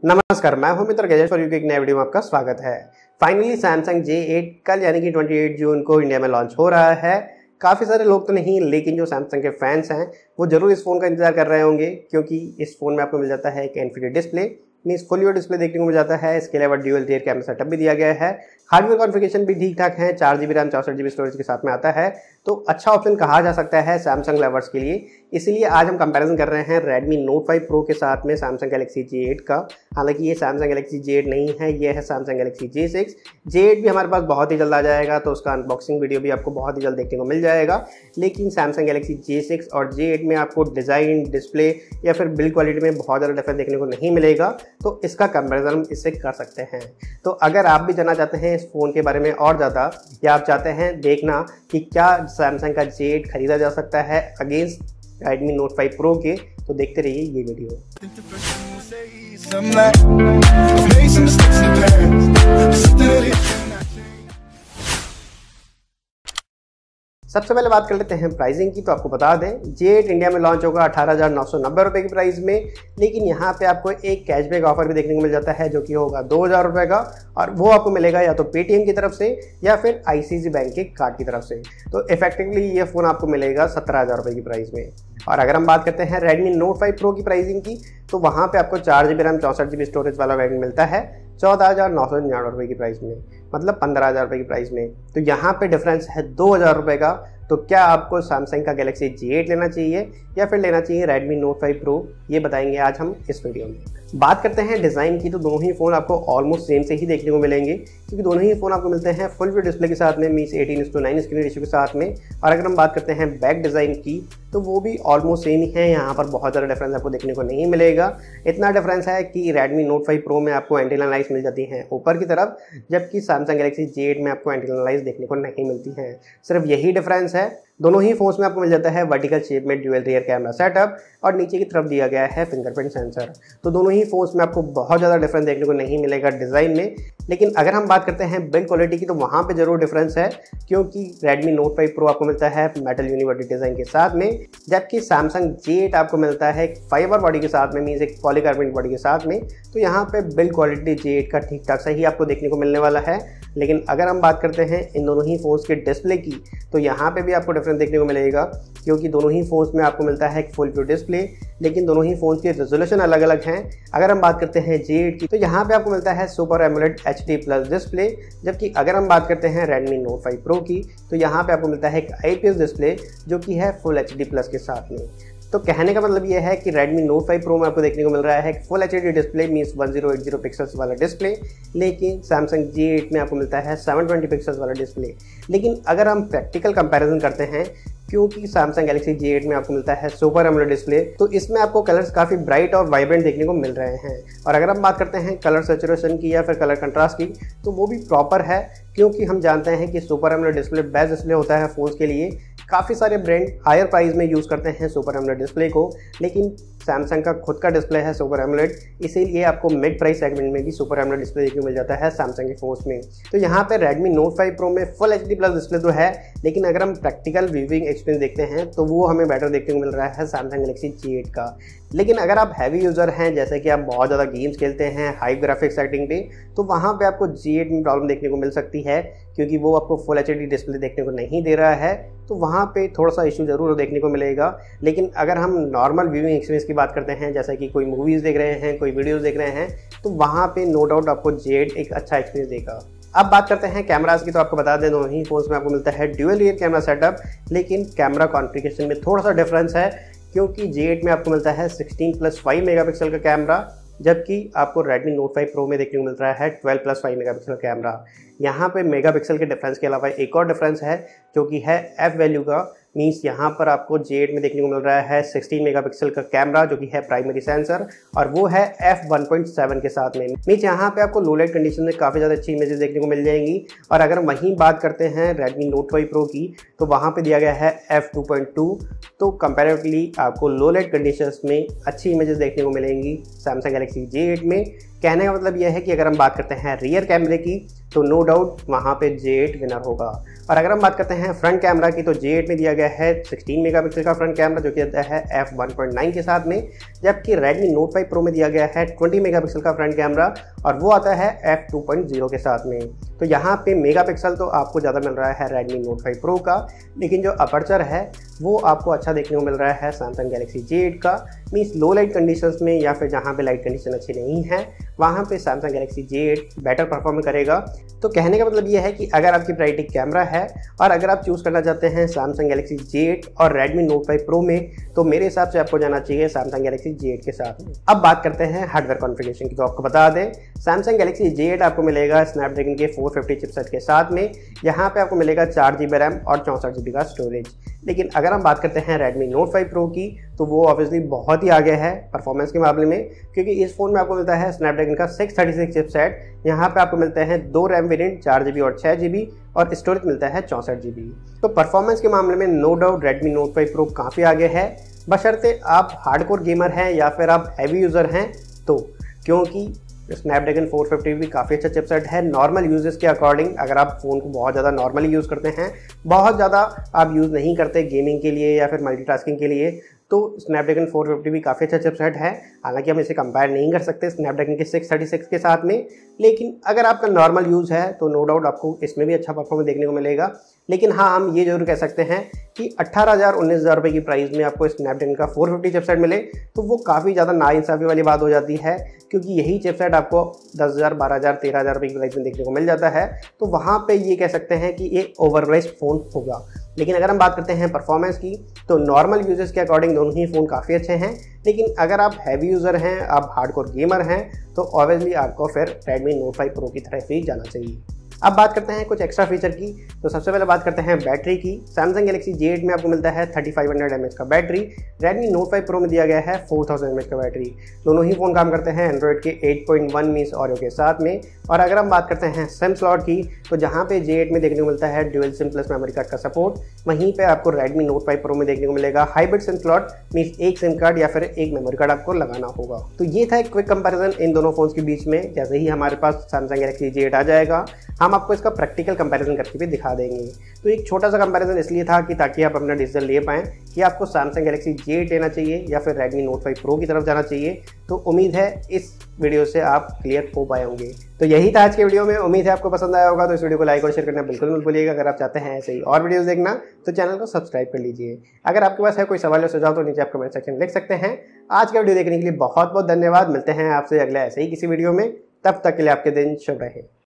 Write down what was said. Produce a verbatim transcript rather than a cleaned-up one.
नमस्कार, मैं हूं मित्र गजेट फॉर यू के एक नए वीडियो में आपका स्वागत है। फाइनली सैमसंग जे एट कल यानी कि अट्ठाईस जून को इंडिया में लॉन्च हो रहा है। काफ़ी सारे लोग तो नहीं, लेकिन जो सैमसंग के फैंस हैं वो जरूर इस फ़ोन का इंतजार कर रहे होंगे, क्योंकि इस फ़ोन में आपको मिल जाता है एक infinity display, means full view display देखने को मिल जाता है। इसके अलावा ड्यूअल रियर कैमरा सेटअप भी दिया गया है। हार्डवेयर कॉन्फ़िगरेशन भी ठीक ठाक है, चार जी बी रैम चौसठ जी बी स्टोरेज के साथ में आता है, तो अच्छा ऑप्शन कहा जा सकता है सैमसंग लवर्स के लिए। इसलिए आज हम कंपैरिजन कर रहे हैं रेडमी नोट फाइव प्रो के साथ में सैमसंग गैलेक्सी जे एट का। हालांकि ये सैमसंग गैलेक्सी जे एट नहीं है, ये है Samsung Galaxy J six. J eight भी हमारे पास बहुत ही जल्द आ जाएगा, तो उसका अनबॉक्सिंग वीडियो भी आपको बहुत ही जल्द देखने को मिल जाएगा। लेकिन सैमसंग गैलेक्सी जे सिक्स और जे एट में आपको डिज़ाइन, डिस्प्ले या फिर बिल्ड क्वालिटी में बहुत ज़्यादा डिफरेंस देखने को नहीं मिलेगा, तो इसका कंपैरिजन हम इससे कर सकते हैं। तो अगर आप भी जानना चाहते हैं इस फ़ोन के बारे में और ज़्यादा, या आप चाहते हैं देखना कि क्या सैमसंग का जे एट खरीदा जा सकता है against Redmi Note five Pro के, तो देखते रहिए ये वीडियो। सबसे पहले बात कर लेते हैं प्राइसिंग की। तो आपको बता दें जे एट इंडिया में लॉन्च होगा अठारह हज़ार नौ सौ नब्बे रुपये की प्राइस में, लेकिन यहाँ पे आपको एक कैशबैक ऑफर भी देखने को मिल जाता है जो कि होगा दो हज़ार रुपये का, और वो आपको मिलेगा या तो पेटीएम की तरफ से या फिर आईसीआईसीआई बैंक के कार्ड की तरफ से। तो इफेक्टिवली ये फ़ोन आपको मिलेगा सत्रह हज़ार रुपये की प्राइस में। और अगर हम बात करते हैं रेडमी नोट फाइव प्रो की प्राइसिंग की, तो वहाँ पे आपको चार जी बी रैम चौसठ जी बी स्टोरेज वाला वेरिएंट मिलता है चौदह हज़ार नौ सौ निन्यानवे रुपये की प्राइस में, मतलब पंद्रह हज़ार रुपये की प्राइस में। तो यहाँ पे डिफरेंस है दो हज़ार रुपये का। तो क्या आपको सैमसंग का गैलेक्सी जे एट लेना चाहिए या फिर लेना चाहिए रेडमी नोट फाइव प्रो, ये बताएंगे आज हम इस वीडियो में। बात करते हैं डिज़ाइन की, तो दोनों ही फ़ोन आपको ऑलमोस्ट सेम से ही देखने को मिलेंगे, क्योंकि दोनों ही फ़ोन आपको मिलते हैं फुल व्यू डिस्प्ले के साथ में, means eighteen is to nine screen ratio के साथ में। और अगर हम बात करते हैं बैक डिज़ाइन की, तो वो भी ऑलमोस्ट सेम ही है। यहाँ पर बहुत ज़्यादा डिफरेंस आपको देखने को नहीं मिलेगा। इतना डिफरेंस है कि रेडमी नोट फाइव प्रो में आपको एंटीना लाइट्स मिल जाती हैं ऊपर की तरफ, जबकि सैमसंग गैलेक्सी जे एट में आपको एंटीना लाइट्स देखने को नहीं मिलती हैं। सिर्फ यही डिफरेंस है। दोनों ही फोन्स में आपको मिल जाता है वर्टिकल शेप में ड्यूअल रियर कैमरा सेटअप, और नीचे की तरफ दिया गया है फिंगरप्रिंट सेंसर। तो दोनों ही फोन्स में आपको बहुत ज़्यादा डिफरेंस देखने को नहीं मिलेगा डिज़ाइन में। लेकिन अगर हम बात करते हैं बिल्ड क्वालिटी की, तो वहाँ पे जरूर डिफरेंस है, क्योंकि रेडमी नोट फाइव प्रो आपको मिलता है मेटल यूनिवर्सिटी डिज़ाइन के साथ में, जबकि सैमसंग जे एट आपको मिलता है एक फाइबर बॉडी के साथ में, मीन्स एक पॉलीकार्बोनेट बॉडी के साथ में। तो यहाँ पे बिल्ड क्वालिटी जे एट का ठीक ठाक सही आपको देखने को मिलने वाला है। लेकिन अगर हम बात करते हैं इन दोनों ही फोन्स के डिस्प्ले की, तो यहाँ पे भी आपको डिफरेंस देखने को मिलेगा, क्योंकि दोनों ही फोन्स में आपको मिलता है एक फुल व्यू डिस्प्ले, लेकिन दोनों ही फोन्स के रेजोल्यूशन अलग अलग हैं। अगर हम बात करते हैं जे एट की, तो यहाँ पे आपको मिलता है super AMOLED H D plus display, जबकि अगर हम बात करते हैं रेडमी नोट फाइव प्रो की, तो यहाँ पे आपको मिलता है एक आई पी एस डिस्प्ले जो कि है फुल एच डी प्लस के साथ में। तो कहने का मतलब ये है कि रेडमी नोट फाइव प्रो में आपको देखने को मिल रहा है full H D display, means one thousand eighty pixels वाला डिस्प्ले, लेकिन सैमसंग जे एट में आपको मिलता है सेवन ट्वेंटी पिक्सल्स वाला डिस्प्ले। लेकिन अगर हम प्रैक्टिकल कंपैरिजन करते हैं, क्योंकि सैमसंग गैलेक्सी जे एट में आपको मिलता है सुपर एमोलेड डिस्प्ले, तो इसमें आपको कलर्स काफ़ी ब्राइट और वाइब्रेंट देखने को मिल रहे हैं। और अगर हम बात करते हैं कलर सैचुरेशन की या फिर कलर कंट्रास्ट की, तो वो भी प्रॉपर है, क्योंकि हम जानते हैं कि super AMOLED display best display होता है फ़ोन्स के लिए। काफ़ी सारे ब्रांड हायर प्राइस में यूज़ करते हैं सुपर एमोलेड डिस्प्ले को, लेकिन सैमसंग का खुद का डिस्प्ले है सुपर एमोलेड, इसीलिए आपको मिड प्राइस सेगमेंट में भी सुपर एमोलेड डिस्प्ले देखने को मिल जाता है सैमसंग के फोन्स में। तो यहाँ पे रेडमी नोट फाइव प्रो में full H D plus display तो है, लेकिन अगर हम प्रैक्टिकल व्यूइंग एक्सपीरियंस देखते हैं तो वो हमें बेटर देखने को मिल रहा है सैमसंग गैलेक्सी जे एट का। लेकिन अगर आप हैवी यूज़र हैं, जैसे कि आप बहुत ज़्यादा गेम्स खेलते हैं हाई ग्राफिक्स सेटिंग पे, तो वहाँ पे आपको जे एट में प्रॉब्लम देखने को मिल सकती है, क्योंकि वो आपको फुल एच डी डिस्प्ले देखने को नहीं दे रहा है। तो वहाँ पे थोड़ा सा इशू ज़रूर देखने को मिलेगा। लेकिन अगर हम नॉर्मल व्यूइंग एक्सपीरियंस की बात करते हैं, जैसे कि कोई मूवीज़ देख रहे हैं, कोई वीडियोज़ देख रहे हैं, तो वहाँ पे नो डाउट आपको जे एट एक अच्छा एक्सपीरियंस देगा। अब बात करते हैं कैमरास की, तो आपको बता दें दोनों ही फोन्स में आपको मिलता है ड्यूअल रियर कैमरा सेटअप, लेकिन कैमरा कॉन्फ़िगरेशन में थोड़ा सा डिफरेंस है, क्योंकि जे एट में आपको मिलता है सिक्सटीन प्लस फाइव मेगापिक्सल का कैमरा, जबकि आपको रेडमी नोट फाइव प्रो में देखने को मिल रहा है twelve plus five megapixel camera. यहाँ पे मेगापिक्सल के डिफरेंस के अलावा एक और डिफरेंस है, जो कि है एफ वैल्यू का, मीन्स यहाँ पर आपको जे एट में देखने को मिल रहा है सिक्सटीन मेगापिक्सल का कैमरा, जो कि है प्राइमरी सेंसर, और वो है एफ वन पॉइंट सेवन के साथ में। मीन्स यहाँ पे आपको लो लाइट कंडीशन में काफ़ी ज़्यादा अच्छी इमेजेस देखने को मिल जाएंगी। और अगर वहीं बात करते हैं रेडमी नोट फाइव प्रो की, तो वहाँ पे दिया गया है एफ टू पॉइंट टू, तो कंपैरेटिवली आपको लो लाइट कंडीशंस में अच्छी इमेजेस देखने को मिलेंगी सैमसंग गैलेक्सी जे एट में, कहने का मतलब यह है कि अगर हम बात करते हैं रियर कैमरे की तो नो डाउट वहाँ पे जे एट विनर होगा। और अगर हम बात करते हैं फ्रंट कैमरा की तो जे एट में दिया गया है सोलह मेगापिक्सल का फ्रंट कैमरा जो कि आता है एफ वन पॉइंट नाइन के साथ में, जबकि Redmi Note फाइव Pro में दिया गया है बीस मेगापिक्सल का फ्रंट कैमरा और वो आता है एफ टू पॉइंट ज़ीरो के साथ में। तो यहाँ पे मेगापिक्सल तो आपको ज़्यादा मिल रहा है Redmi Note फाइव Pro का, लेकिन जो अपर्चर है वो आपको अच्छा देखने को मिल रहा है Samsung Galaxy जे एट का। मीन्स लो लाइट कंडीशंस में या फिर जहाँ पे लाइट कंडीशन अच्छी नहीं है वहाँ पे Samsung Galaxy J eight better perform करेगा। तो कहने का मतलब ये है कि अगर आपकी प्रायोरिटी कैमरा है और अगर आप चूज़ करना चाहते हैं Samsung Galaxy जे एट और Redmi Note फाइव Pro में, तो मेरे हिसाब से आपको जाना चाहिए Samsung Galaxy जे एट के साथ में। अब बात करते हैं हार्डवेयर कॉन्फ़िगरेशन की, तो आपको बता दें Samsung Galaxy जे एट आपको मिलेगा स्नैपड्रैगन के फोर फिफ्टी चिपसेट के साथ में। यहाँ पे आपको मिलेगा चार जी बी रैम और चौंसठ जी बी का स्टोरेज। लेकिन अगर हम बात करते हैं Redmi Note फाइव Pro की तो वो ऑब्वियसली बहुत ही आगे है परफॉर्मेंस के मामले में, क्योंकि इस फोन में आपको मिलता है स्नैपड्रैगन का सिक्स थर्टी सिक्स चिपसेट। यहाँ पे आपको मिलते हैं दो रैम वेरिएंट चार जी बी और छः जी बी और स्टोरेज मिलता है चौंसठ जी बी। तो परफॉर्मेंस के मामले में no doubt Redmi Note five Pro काफ़ी आगे है, बशर्ते आप हार्डकोर गेमर हैं या फिर आप हैवी यूज़र हैं तो, क्योंकि स्नैपड्रैगन फोर फिफ्टी भी काफ़ी अच्छा चिपसेट है नॉर्मल यूजेस के अकॉर्डिंग। अगर आप फ़ोन को बहुत ज़्यादा नॉर्मली यूज़ करते हैं, बहुत ज़्यादा आप यूज़ नहीं करते गेमिंग के लिए या फिर मल्टीटास्किंग के लिए, तो स्नैपड्रैगन फोर फिफ्टी भी काफ़ी अच्छा चिपसेट है। हालांकि हम इसे कंपेयर नहीं कर सकते स्नैपड्रैगन के सिक्स थर्टी सिक्स के साथ में, लेकिन अगर आपका नॉर्मल यूज़ है तो नो डाउट आपको इसमें भी अच्छा परफॉर्मेंस देखने को मिलेगा। लेकिन हाँ, हम ये जरूर कह सकते हैं कि अट्ठारह हज़ार उन्नीस हज़ार रुपये की प्राइस में आपको स्नैपड्रैगन का फोर फिफ्टी चिपसेट मिले तो वो काफ़ी ज़्यादा नाइंसाफ़ी वाली बात हो जाती है, क्योंकि यही चिपसेट आपको दस हज़ार बारह हज़ार तेरह हज़ार रुपये की प्राइस में देखने को मिल जाता है। तो वहाँ पे ये कह सकते हैं कि ये ओवरप्राइस्ड फ़ोन होगा। लेकिन अगर हम बात करते हैं परफॉर्मेंस की तो नॉर्मल यूजर्स के अकॉर्डिंग दोनों ही फ़ोन काफ़ी अच्छे हैं, लेकिन अगर आप हैवी यूज़र हैं, आप हार्डकोर गेमर हैं, तो ऑब्वियसली आपको फिर Redmi Note फाइव Pro की तरफ ही जाना चाहिए। अब बात करते हैं कुछ एक्स्ट्रा फीचर की, तो सबसे पहले बात करते हैं बैटरी की। Samsung Galaxy जे एट में आपको मिलता है thirty five hundred M H का battery, Redmi Note five Pro में दिया गया है फोर थाउज़ेंड एम एच का बैटरी। दोनों ही फ़ोन काम करते हैं एंड्रॉयड के eight point one means Oreo के साथ में। और अगर हम बात करते हैं सिम स्लॉट की तो जहाँ पे जे एट में देखने को मिलता है dual SIM plus memory card का सपोर्ट, वहीं पे आपको Redmi Note फाइव Pro में देखने को मिलेगा हाइब्रिड सिम स्लॉट, मीन्स एक सिम कार्ड या फिर एक मेमोरी कार्ड आपको लगाना होगा। तो ये था एक क्विक कंपैरिजन इन दोनों फोन्स के बीच में। जैसे ही हमारे पास Samsung Galaxy जे एट आ जाएगा हम आपको इसका प्रैक्टिकल कंपैरिजन करके भी दिखा देंगे। तो एक छोटा सा कंपैरिजन इसलिए था कि ताकि आप अपना डिसीजन ले पाएँ कि आपको Samsung Galaxy जे एट लेना चाहिए या फिर Redmi Note फाइव Pro की तरफ जाना चाहिए। तो उम्मीद है इस वीडियो से आप क्लियर हो पाए होंगे। तो यही था आज के वीडियो में, उम्मीद है आपको पसंद आया होगा। तो इस वीडियो को लाइक और शेयर करना बिल्कुल मत भूलिएगा। अगर आप चाहते हैं ऐसे ही और वीडियोस देखना तो चैनल को सब्सक्राइब कर लीजिए। अगर आपके पास है कोई सवाल या सुझाव तो नीचे आप कमेंट सेक्शन में लिख सकते हैं। आज का वीडियो देखने के लिए बहुत बहुत धन्यवाद। मिलते हैं आपसे अगले ऐसे ही किसी वीडियो में, तब तक के लिए आपके दिन शुभ रहे।